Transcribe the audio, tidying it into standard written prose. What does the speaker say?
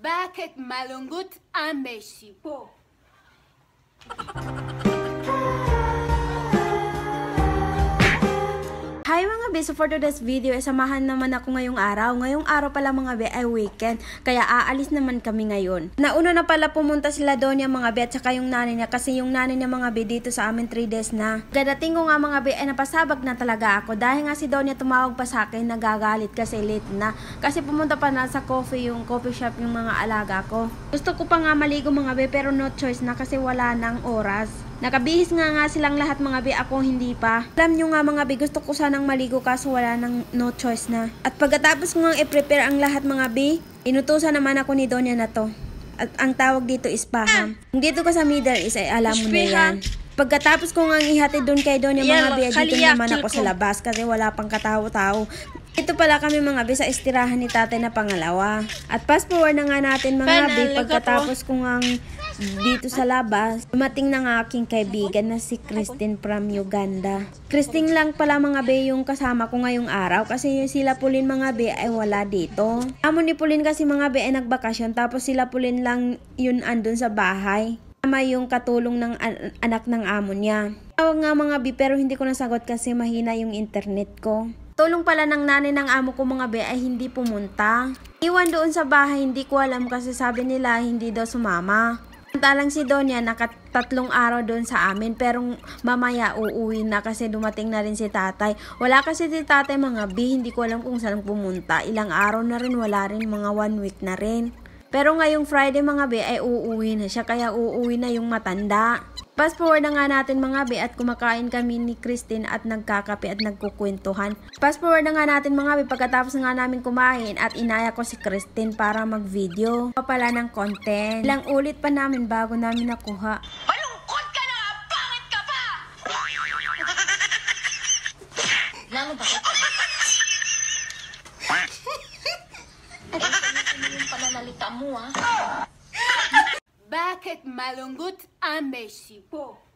Bakit malungkot ang Mexico? Hi mga be, so for today's video, samahan naman ako ngayong araw. Ngayong araw pala mga be ay weekend, kaya aalis naman kami ngayon. Nauna na pala pumunta sila doon yung mga be at saka yung nanay niya, kasi yung nanay niya mga be dito sa amin 3 days na. Gadating ko nga mga be ay napasabag na talaga ako dahil nga si Donya tumawag pa sa akin, nagagalit kasi late na. Kasi pumunta pa na sa coffee shop yung mga alaga ko. Gusto ko pa nga maligo mga be pero no choice na kasi wala nang oras. Nakabihis nga silang lahat mga be, ako hindi pa. Alam nyo nga mga be, gusto ko sanang maligo kaso wala nang no choice na. At pagkatapos ko nga i-prepare ang lahat mga be, inutusan naman ako ni Donya na to. At ang tawag dito is paham. Kung dito ka sa Middle East ay alam mo na yan. Pagkatapos ko nga ihatid doon kay Donya mga be, dito naman ako sa labas kasi wala pang katao-tao. Ito pala kami mga be sa istirahan ni tatay na pangalawa. At fast forward na nga natin mga be, pagkatapos ko nga dito sa labas, dumating ng aking kaibigan na si Christine from Uganda. Christine lang pala mga be yung kasama ko ngayong araw kasi yung sila Pulin mga be ay wala dito. Amo ni Pulin kasi mga be ay nagbakasyon tapos sila Pulin lang yun andun sa bahay. Tama yung katulong ng anak ng amo niya. Tawag nga mga be pero hindi ko nasagot kasi mahina yung internet ko. Tulong pala ng nanay ng amo ko mga be ay hindi pumunta. Iwan doon sa bahay, hindi ko alam kasi sabi nila hindi daw sumama. Samantalang si Donya nakatatlong araw doon sa amin pero mamaya uuwi na kasi dumating na rin si tatay. Wala kasi si tatay mga B, hindi ko alam kung saan pumunta. Ilang araw na rin, wala rin, mga 1 week na rin. Pero ngayong Friday mga B ay uuwi na siya kaya uuwi na yung matanda. Fast forward na nga natin mga be at kumakain kami ni Christine at nagkakape at nagkukwentuhan. Fast forward na nga natin mga be pagkatapos nga namin kumain at inaya ko si Christine para mag-video. Pala ng content. Ilang ulit pa namin bago namin nakuha. Malungkot ka na! Pangit ka pa! Lalo ba? Yung pananalita mo, ha? Bakit malungkot ang Mexico?